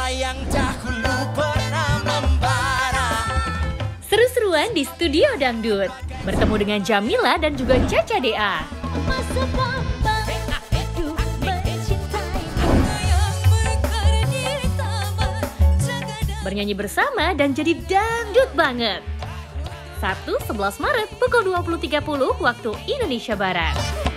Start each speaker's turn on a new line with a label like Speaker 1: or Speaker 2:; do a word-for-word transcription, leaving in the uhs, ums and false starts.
Speaker 1: yang dahulu pernah membara.
Speaker 2: Seru-seruan di Studio Dangdut. Bertemu dengan Jamila dan juga Caca Dea. Bernyanyi bersama dan jadi dangdut banget. Sabtu sebelas Maret pukul dua puluh tiga puluh waktu Indonesia Barat.